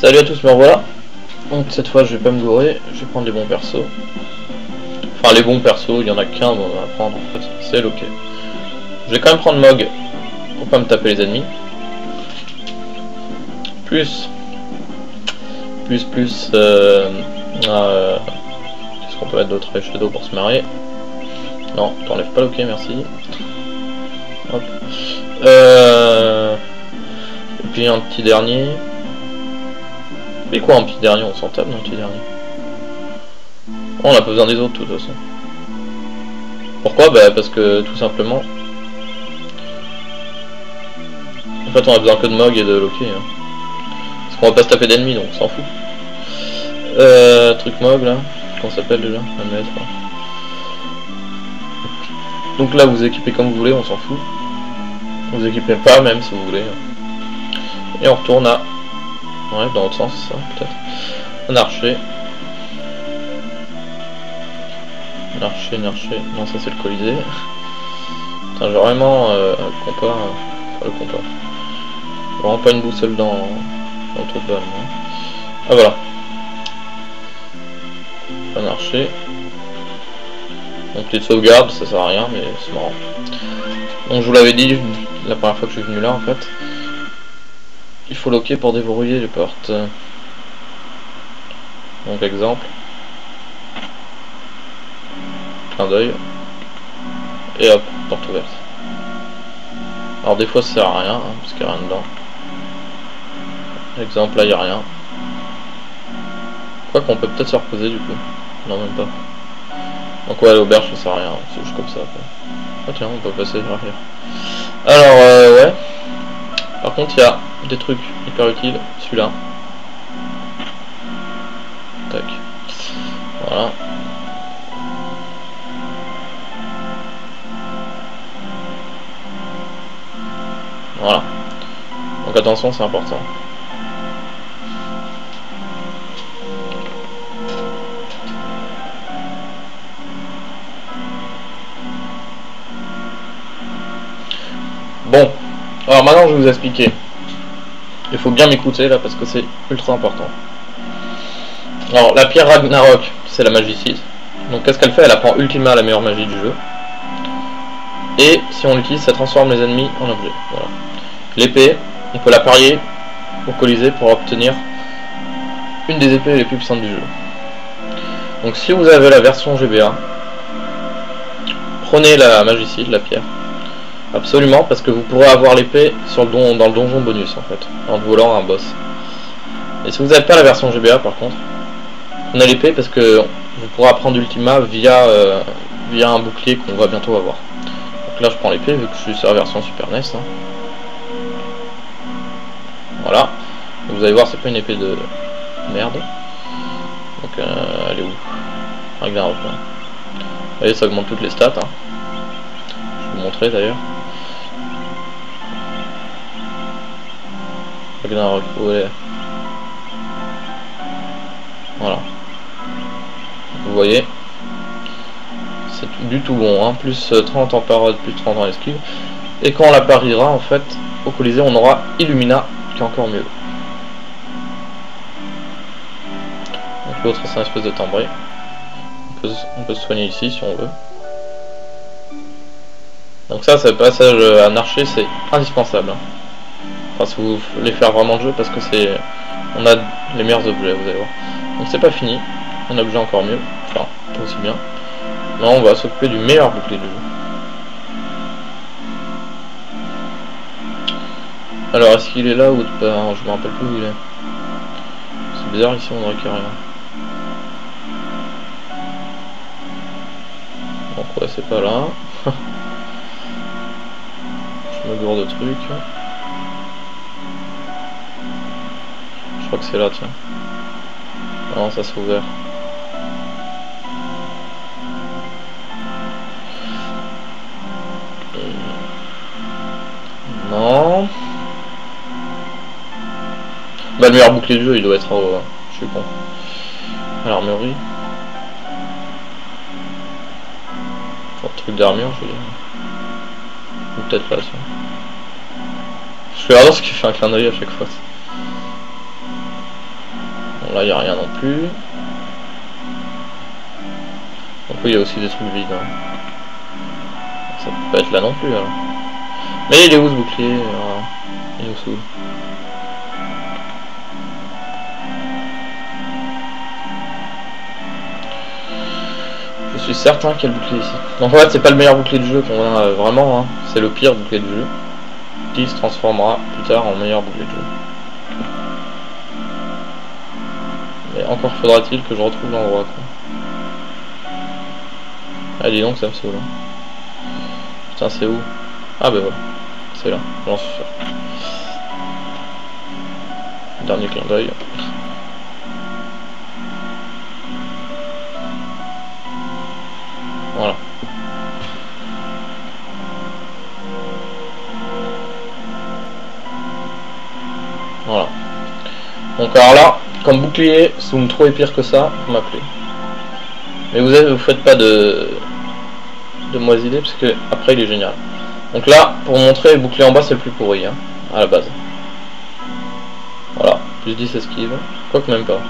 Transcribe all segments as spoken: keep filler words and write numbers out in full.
Salut à tous, me revoilà. Donc cette fois je vais pas me gourer, je vais prendre les bons persos. Enfin les bons persos, il y en a qu'un on va prendre en fait, c'est Loki. Je vais quand même prendre Mog pour pas me taper les ennemis. Plus plus plus euh, euh, qu'est-ce qu'on peut mettre d'autre? Shadow pour se marier. Non, t'enlèves pas Loki, merci. Hop. Euh, et puis un petit dernier. Mais quoi un petit dernier, on s'en tape d'un petit dernier. Oh, on a pas besoin des autres de toute façon. Pourquoi? Bah parce que tout simplement. En fait on a besoin que de Mog et de Loki. Hein. Parce qu'on va pas se taper d'ennemis donc on s'en fout. Euh, truc Mog là, comment ça s'appelle déjà? M S, quoi. Donc là vous équipez comme vous voulez, on s'en fout. Vous équipez pas même si vous voulez. Et on retourne à... Ouais, dans l'autre sens, ça, peut-être. Un archer. Un archer, un archer. Non, ça c'est le Colisée. Putain, j'ai vraiment euh, le compas. Euh, enfin, le compas. Vraiment pas une boussole dans, dans le trou de balle. Hein. Ah voilà. Un archer. Donc les sauvegardes, ça sert à rien, mais c'est marrant. Donc je vous l'avais dit la première fois que je suis venu là en fait. Il faut loquer pour déverrouiller les portes. Donc exemple. Clin d'œil. Et hop, porte ouverte. Alors des fois ça sert à rien, hein, parce qu'il n'y a rien dedans. Exemple là il n'y a rien. Je crois qu'on peut peut-être se reposer du coup. Non même pas. Donc ouais l'auberge ça sert à rien, c'est juste comme ça. Quoi. Ah tiens on peut passer derrière. Alors euh, ouais. Par contre il y a des trucs hyper utiles, celui-là. Tac. Voilà. Voilà. Donc attention, c'est important. Bon. Alors maintenant je vais vous expliquer. Il faut bien m'écouter là parce que c'est ultra important. Alors la pierre Ragnarok, c'est la magicite. Donc qu'est-ce qu'elle fait? Elle apprend Ultima, la meilleure magie du jeu. Et si on l'utilise, ça transforme les ennemis en objets. Voilà. L'épée, on peut la parier au Colisée pour obtenir une des épées les plus puissantes du jeu. Donc si vous avez la version G B A, prenez la magicite, la pierre. Absolument, parce que vous pourrez avoir l'épée sur le don, dans le donjon bonus en fait, en volant un boss. Et si vous n'avez pas la version G B A par contre, prenez l'épée parce que vous pourrez apprendre Ultima via, euh, via un bouclier qu'on va bientôt avoir. Donc là je prends l'épée vu que je suis sur la version Super N E S. Hein. Voilà. Donc, vous allez voir c'est pas une épée de merde. Donc euh, elle est où? Ragnarok là. Vous voyez ça augmente toutes les stats. Hein. Je vais vous montrer d'ailleurs. Ragnarok, ouais. Voilà. Vous voyez, c'est du tout bon, hein. Plus trente en parade, plus trente en esquive. Et quand on la pariera, en fait, au Colisée, on aura Illumina, qui est encore mieux. Donc l'autre, c'est un espèce de timbré. On peut, on peut se soigner ici, si on veut. Donc ça, ce passage à un archer, c'est indispensable. Hein. Enfin, si vous voulez faire vraiment le jeu, parce que c'est, on a les meilleurs objets, vous allez voir. Donc c'est pas fini, un objet encore mieux, enfin aussi bien. Là on va s'occuper du meilleur bouclier du jeu. Alors est-ce qu'il est là ou pas? Je me rappelle plus où il est. C'est bizarre ici on dirait qu'il n'y a rien. Donc ouais c'est pas là. Je me gourde de trucs. Je crois que c'est là tiens. Non, ça s'est ouvert. Non. Bah le meilleur bouclier du jeu il doit être en haut. Hein. Je suis con. À l'armurerie. Enfin, truc d'armure je veux dire. Ou peut-être là tiens. Je fais vraiment ce qui fait un clin d'œil à chaque fois. Là il n'y a rien non plus. Donc oui, il y a aussi des trucs vides. Hein. Ça peut pas être là non plus alors. Mais il est où ce bouclier? Voilà. Il nous saoule. Je suis certain qu'il y a le bouclier ici. Donc en fait c'est pas le meilleur bouclier du jeu qu'on a euh, vraiment, hein. C'est le pire bouclier du jeu. Qui se transformera plus tard en meilleur bouclier du jeu. Mais encore faudra-t-il que je retrouve l'endroit quoi. Ah dis donc ça me saoule. Putain c'est où? Ah bah voilà. C'est là, j'en suis sûr. Dernier clin d'œil. Voilà. Voilà. Donc alors là, comme bouclier, si vous me trouvez pire que ça, vous m'appelez. Mais vous avez, vous faites pas de de moisidé parce que après il est génial. Donc là, pour vous montrer, le bouclier en bas c'est le plus pourri, hein, à la base. Voilà, plus dix esquive, quoique même pas.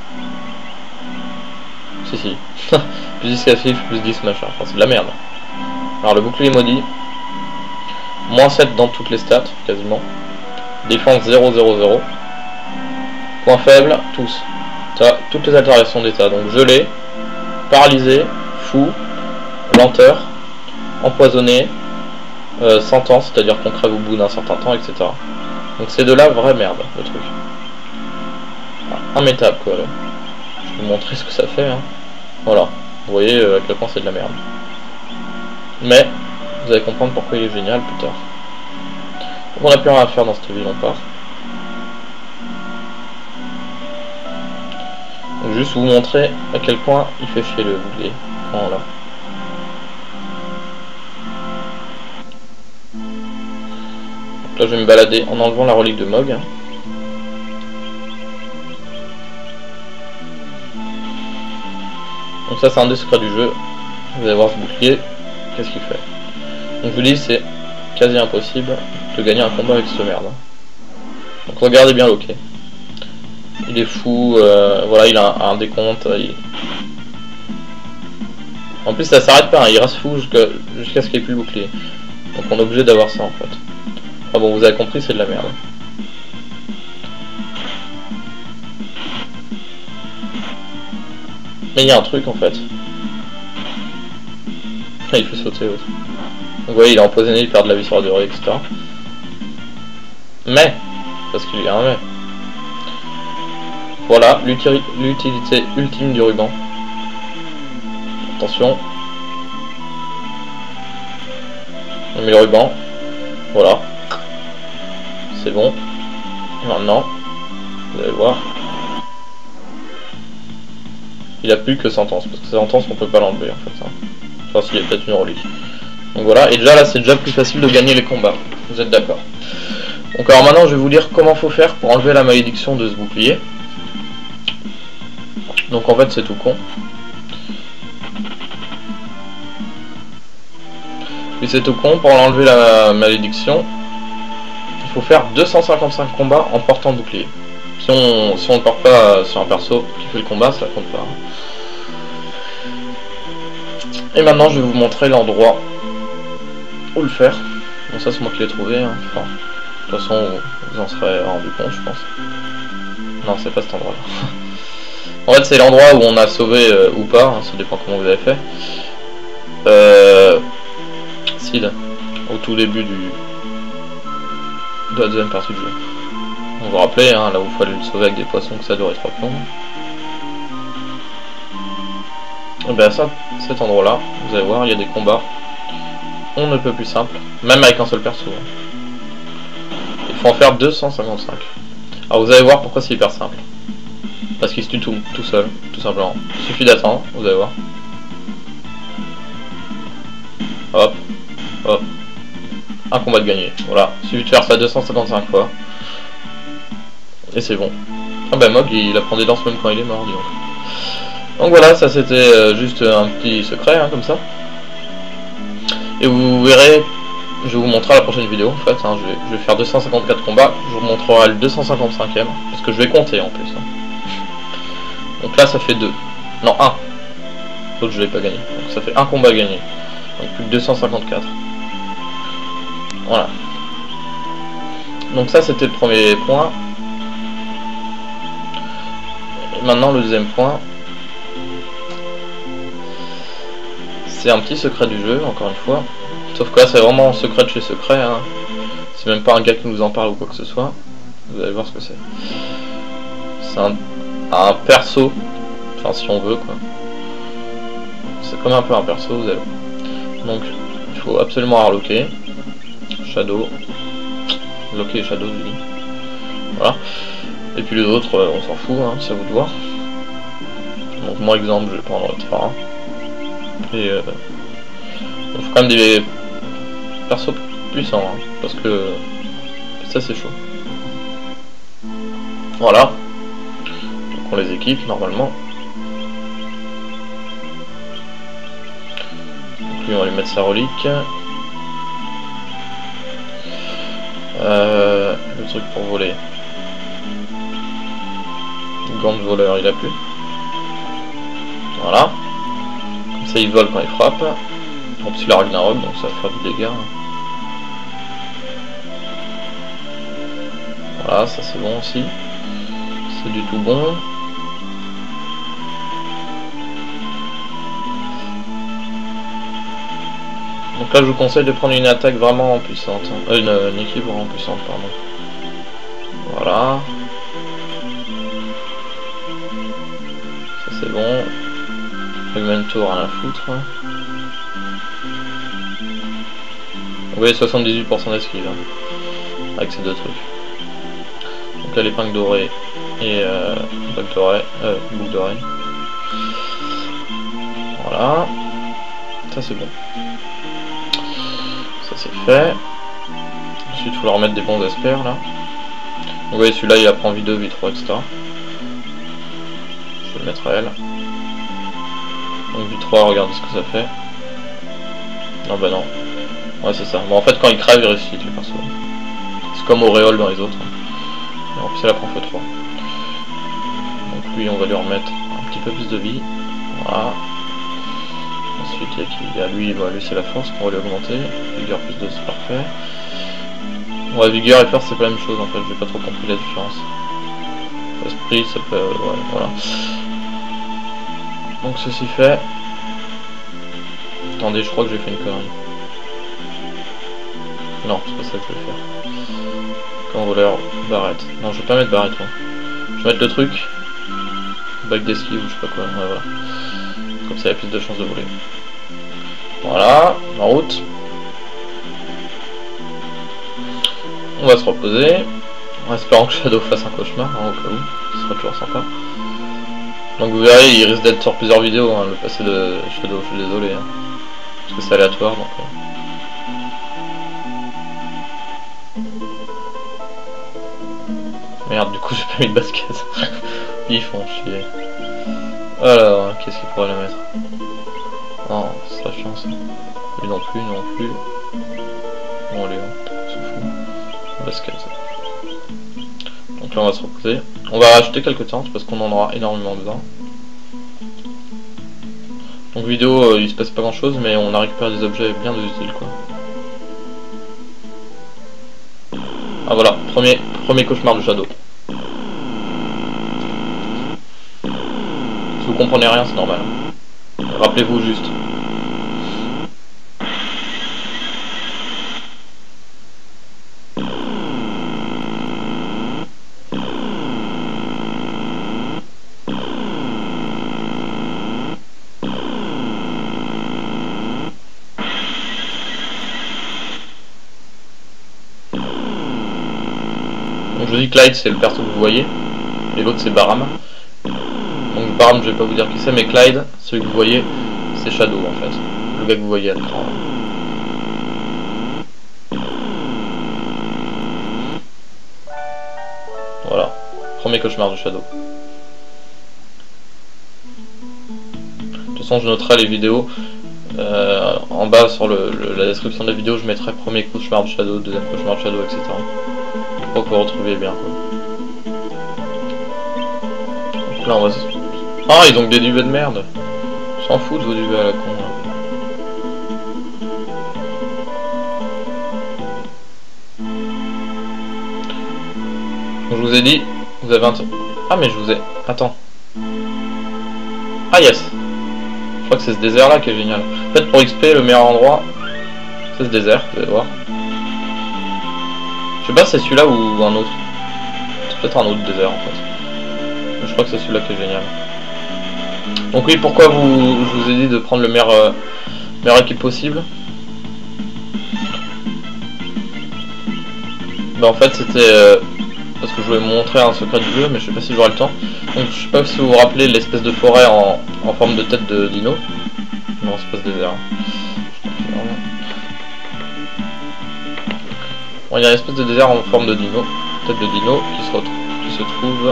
Si si. Plus dix esquive, plus dix machin, enfin c'est de la merde. Alors le bouclier maudit, moins sept dans toutes les stats, quasiment. Défense zéro zéro zéro. Point faible, tous. Ça, toutes les altérations d'état, donc gelé, paralysé, fou, lenteur, empoisonné, euh, sentence, c'est-à-dire qu'on crève au bout d'un certain temps, et cetera. Donc c'est de la vraie merde, le truc. Ah, immétable quoi là. Je vais vous montrer ce que ça fait, hein. Voilà, vous voyez euh, à quel point c'est de la merde. Mais, vous allez comprendre pourquoi il est génial plus tard. Donc on n'a plus rien à faire dans cette ville, on part. Donc juste vous montrer à quel point il fait chier le bouclier. Voilà. Donc là je vais me balader en enlevant la relique de Mog. Donc ça c'est un des secrets du jeu. Vous allez voir ce bouclier, qu'est-ce qu'il fait. Donc je vous dis c'est quasi impossible de gagner un combat avec ce merde. Donc regardez bien l'ok. Il est fou, euh, voilà, il a un, un décompte. Il... En plus ça s'arrête pas, hein, il reste fou jusqu'à jusqu'à ce qu'il n'y ait plus le bouclier. Donc on est obligé d'avoir ça en fait. Enfin bon, vous avez compris, c'est de la merde. Mais il y a un truc en fait. Ah, il fait sauter aussi. Donc vous voyez, il est empoisonné, il perd de la vie sur la durée, et cetera. Mais, parce qu'il y a un mais. Voilà l'utilité ultime du ruban. Attention. On met le ruban. Voilà. C'est bon. Et maintenant, vous allez voir. Il a plus que sentence, parce que sentence on peut pas l'enlever en fait. Hein. Enfin s'il y a peut-être une relique. Donc voilà, et déjà là c'est déjà plus facile de gagner les combats. Vous êtes d'accord? Donc alors maintenant je vais vous dire comment faut faire pour enlever la malédiction de ce bouclier. Donc en fait c'est tout con. Puis c'est tout con, pour enlever la malédiction, il faut faire deux cent cinquante-cinq combats en portant le bouclier. Si on si on ne porte pas sur un perso qui fait le combat, ça compte pas. Et maintenant je vais vous montrer l'endroit où le faire. Bon ça c'est moi qui l'ai trouvé, hein. Enfin, de toute façon vous en serez rendu compte je pense. Non c'est pas cet endroit là. En fait c'est l'endroit où on a sauvé euh, ou pas, hein, ça dépend comment vous avez fait. Euh... Sid, au tout début du... de la deuxième partie du jeu. On vous rappelez, hein, là où il fallait le sauver avec des poissons que ça durait trois plombs. Et bien ça, cet endroit là, vous allez voir, il y a des combats. On ne peut plus simple, même avec un seul perso. Il faut en faire deux cent cinquante-cinq. Alors vous allez voir pourquoi c'est hyper simple. Parce qu'il se tue tout, tout seul, tout simplement. Il suffit d'attendre, vous allez voir. Hop, hop. Un combat de gagné, voilà. Il suffit de faire ça deux cent cinquante-cinq fois. Et c'est bon. Ah bah Mog il apprend des danses même quand il est mort, dis donc. Donc voilà, ça c'était euh, juste un petit secret, hein, comme ça. Et vous verrez, je vais vous montrer à la prochaine vidéo en fait, hein, je, vais, je vais faire deux cent cinquante-quatre combats, je vous montrerai le deux cent cinquante-cinquième, parce que je vais compter en plus. Hein. Donc là ça fait deux. Non, un. L'autre je l'ai pas gagné. Donc ça fait un combat gagné. Donc plus que deux cent cinquante-quatre. Voilà. Donc ça c'était le premier point. Et maintenant le deuxième point. C'est un petit secret du jeu, encore une fois. Sauf que là c'est vraiment un secret de chez secret. Hein. C'est même pas un gars qui nous en parle ou quoi que ce soit. Vous allez voir ce que c'est. C'est un, un perso. Enfin si on veut quoi. C'est comme un peu un perso, vous allez voir. Donc il faut absolument reloquer. Shadow. Locker et Shadow, je dis. Voilà. Et puis les autres, on s'en fout, hein, c'est à vous de voir. Donc moi exemple, je vais prendre trois. Et euh, il faut quand même des persos puissants, hein, parce que ça c'est chaud. Voilà. Donc on les équipe normalement. Donc lui on va lui mettre sa relique. Euh, le truc pour voler. Gant de voleur il a plus. Voilà. Comme ça il vole quand il frappe. En plus il a Ragnarok donc ça va faire du dégât. Voilà, ça c'est bon aussi. C'est du tout bon. Donc là je vous conseille de prendre une attaque vraiment puissante. Euh, une, une équipe vraiment puissante, pardon. Voilà. Ça c'est bon. Fragmentor à la foutre. Vous voyez soixante-dix-huit pour cent d'esquive hein, avec ces deux trucs. Donc là l'épingle dorée et euh, boucle dorée. Euh, boucle dorée. Voilà. Ça c'est bon. Ça c'est fait. Ensuite il faut leur mettre des bons espères là. Donc vous voyez celui-là il apprend V deux, V trois, et cetera. Je vais le mettre à elle. Donc V trois, regardez ce que ça fait. Non bah non. Ouais c'est ça. Bon en fait quand il crève il ressuscite les persos. C'est comme Auréole dans les autres. Et en plus elle apprend F trois. Donc lui on va lui remettre un petit peu plus de vie. Voilà. Ensuite il y a qui il y a lui, bah, lui c'est la force qu'on va lui augmenter. Vigueur plus deux c'est parfait. Ouais vigueur et force c'est pas la même chose en fait, j'ai pas trop compris la différence. Esprit ça peut... ouais voilà. Donc ceci fait... Attendez je crois que j'ai fait une connerie. Non c'est pas ça que je vais faire. Quand voleur, barrette. Non je vais pas mettre barrette moi. Je vais mettre le truc. Bac d'esquive ou je sais pas quoi, ouais voilà. Comme ça il y a plus de chances de voler. Voilà, en route. On va se reposer. En espérant que Shadow fasse un cauchemar, hein, au cas où. Ce sera toujours sympa. Donc vous verrez, il risque d'être sur plusieurs vidéos, hein, le passé de Shadow, je suis désolé. Hein, parce que c'est aléatoire donc. Euh... Merde, du coup j'ai pas mis de basket. Ils font chier. Alors, qu'est-ce qu'il pourrait la mettre? Non, c'est la chance. Lui non plus, non plus. Bon, allez, on s'en fout. Basket. Donc là, on va se reposer. On va rajouter quelques tentes parce qu'on en aura énormément besoin. Donc, vidéo, euh, il se passe pas grand chose, mais on a récupéré des objets bien utiles, quoi. Ah, voilà, premier, premier cauchemar de Shadow. Si vous comprenez rien, c'est normal. Rappelez-vous juste. Donc je dis Clyde c'est le perso que vous voyez, et l'autre c'est Baram. Donc Baram je vais pas vous dire qui c'est, mais Clyde, celui que vous voyez, c'est Shadow en fait, le gars que vous voyez à l'écran. Voilà, premier cauchemar de Shadow. De toute façon je noterai les vidéos. Euh, en bas sur le, le, la description de la vidéo je mettrai premier cauchemar de Shadow, deuxième cauchemar de Shadow, et cetera. Pour que vous retrouviez bien quoi. Donc là on va Ah, ils ont que des duvets de merde. S'en foutent vos duvets à la con. Là. Donc, je vous ai dit, vous avez un... Ah mais je vous ai... Attends. Ah yes. Je crois que c'est ce désert là qui est génial. En fait pour X P le meilleur endroit, c'est ce désert, vous allez voir. Je sais pas si c'est celui-là ou un autre. C'est peut-être un autre désert en fait. Mais je crois que c'est celui-là qui est génial. Donc oui, pourquoi vous, je vous ai dit de prendre le meilleur, euh, meilleur équipe possible. Bah en fait c'était... Euh, parce que je voulais vous montrer un secret du jeu, mais je sais pas si j'aurai le temps. Donc je sais pas si vous vous rappelez l'espèce de forêt en, en forme de tête de dino. Non, c'est pas ce désert. Bon, il y a une espèce de désert en forme de dino, tête de dino, qui se, retrouve, qui se trouve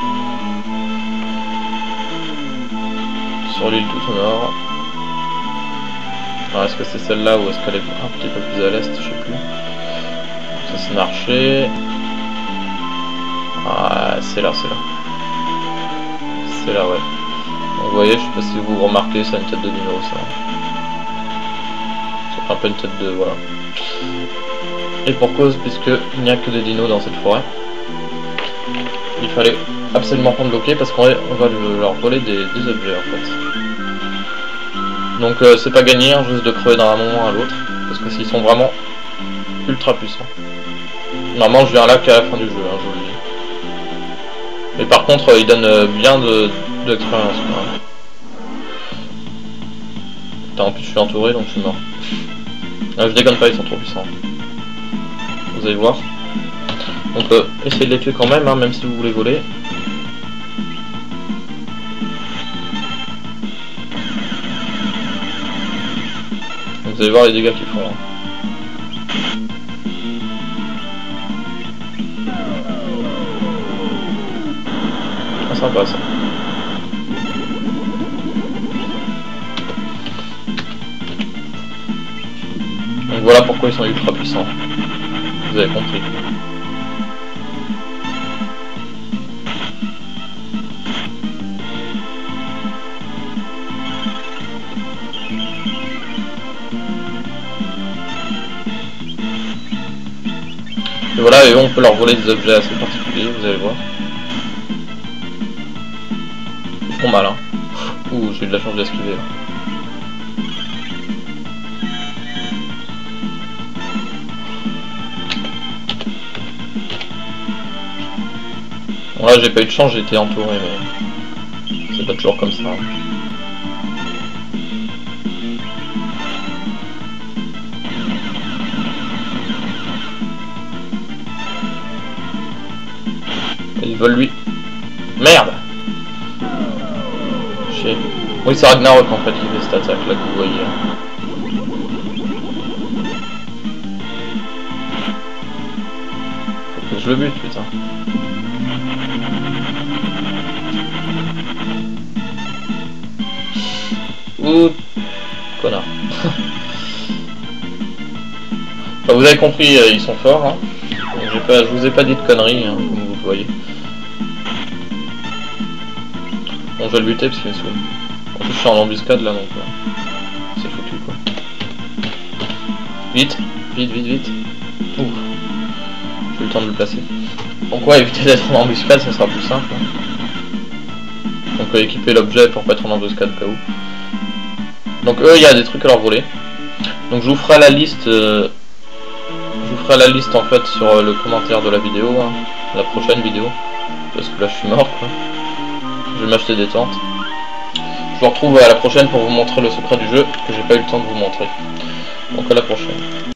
sur l'île tout au nord. Alors est-ce que c'est celle-là ou est-ce qu'elle est un petit peu plus à l'est, je sais plus. Ça c'est marché. Ah, c'est là, c'est là. C'est là, ouais. Donc vous voyez, je sais pas si vous remarquez, ça a une tête de dino, ça. Ça fait un peu une tête de... voilà. Et pour cause, puisque il n'y a que des dinos dans cette forêt, il fallait absolument prendre le loquet parce qu'on va, on va leur voler des, des objets, en fait. Donc euh, c'est pas gagné, hein, juste de crever d'un moment à l'autre, parce que s'ils sont vraiment ultra puissants. Normalement, je viens là qu'à la fin du jeu, hein, je vous le dis. Mais par contre, euh, il donne euh, bien de d'expérience. Putain, en plus je suis entouré donc je suis mort. Ah, je déconne pas, ils sont trop puissants. Vous allez voir. Donc euh, essayez de les tuer quand même, hein, même si vous voulez voler. Donc, vous allez voir les dégâts qu'ils font. Hein. Sympa ça. Donc voilà pourquoi ils sont ultra puissants. Vous avez compris. Et voilà, et on peut leur voler des objets assez particuliers, vous allez voir. Mal hein. Ouh, j'ai eu de la chance d'esquiver là. Bon là j'ai pas eu de chance, j'ai été entouré mais c'est pas toujours comme ça. Hein. Ils veulent lui. Merde. Oui, c'est Ragnarok en fait qui fait cette attaque là que vous voyez. Faut que je le bute, putain. Ouh, connard. Enfin, vous avez compris, euh, ils sont forts. Hein. Pas, je vous ai pas dit de conneries, hein, comme vous voyez. Bon, je vais le buter parce qu'il me saoule. En plus, je suis en embuscade là, donc euh, c'est foutu quoi. Vite, vite, vite, vite. Ouh, j'ai eu le temps de le placer. Donc, ouais, éviter d'être en embuscade, ça sera plus simple. Hein. Donc, euh, équiper l'objet pour pas être en embuscade au cas où. Donc, eux, il y a des trucs à leur voler. Donc, je vous ferai la liste. Euh, je vous ferai la liste en fait sur euh, le commentaire de la vidéo, hein, la prochaine vidéo. Parce que là, je suis mort quoi. Je vais m'acheter des tentes. Je vous retrouve à la prochaine pour vous montrer le secret du jeu que j'ai pas eu le temps de vous montrer. Donc à la prochaine.